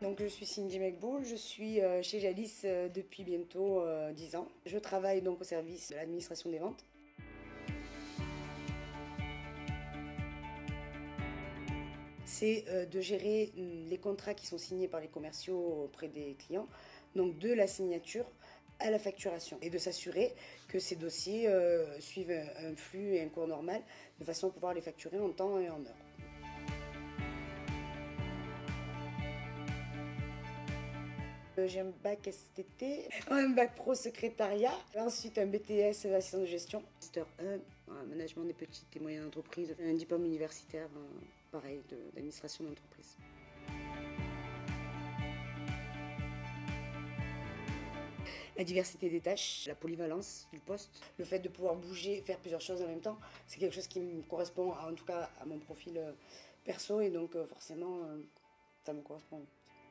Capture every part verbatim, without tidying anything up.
Donc je suis Cindy Mekboul, je suis chez Jalis depuis bientôt dix ans. Je travaille donc au service de l'administration des ventes. C'est de gérer les contrats qui sont signés par les commerciaux auprès des clients, donc de la signature à la facturation, et de s'assurer que ces dossiers euh, suivent un flux et un cours normal, de façon à pouvoir les facturer en temps et en heure. J'ai un bac S T T, un bac pro secrétariat, ensuite un B T S assistant de gestion, master un, management des petites et moyennes entreprises, un diplôme universitaire, pareil, d'administration d'entreprise. La diversité des tâches, la polyvalence du poste, le fait de pouvoir bouger, faire plusieurs choses en même temps, c'est quelque chose qui me correspond, en tout cas à mon profil perso, et donc forcément, ça me correspond.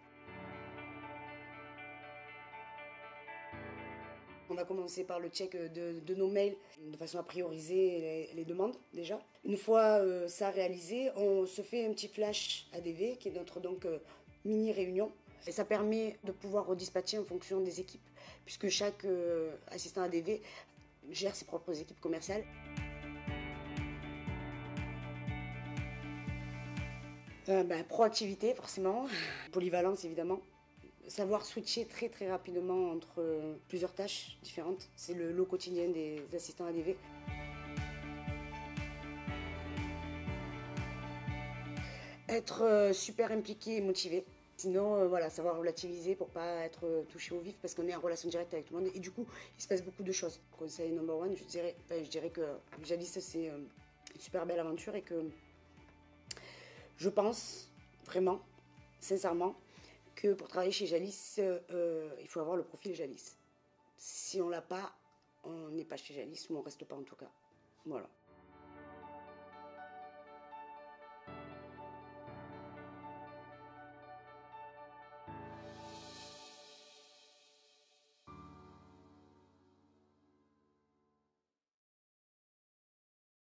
On va commencer par le check de, de nos mails, de façon à prioriser les, les demandes déjà. Une fois euh, ça réalisé, on se fait un petit flash A D V, qui est notre donc euh, mini réunion. Et ça permet de pouvoir redispatcher en fonction des équipes, puisque chaque euh, assistant A D V gère ses propres équipes commerciales. Euh, ben, proactivité forcément, polyvalence évidemment. Savoir switcher très très rapidement entre plusieurs tâches différentes, c'est le lot quotidien des assistants A D V. Être super impliqué et motivé. Sinon, euh, voilà, savoir relativiser pour pas être touché au vif, parce qu'on est en relation directe avec tout le monde et du coup, il se passe beaucoup de choses. Conseil number one, je dirais, enfin, je dirais que Jalis, c'est une super belle aventure et que je pense vraiment, sincèrement, que pour travailler chez Jalis, euh, il faut avoir le profil Jalis. Si on l'a pas, on n'est pas chez Jalis, ou on reste pas en tout cas. Voilà.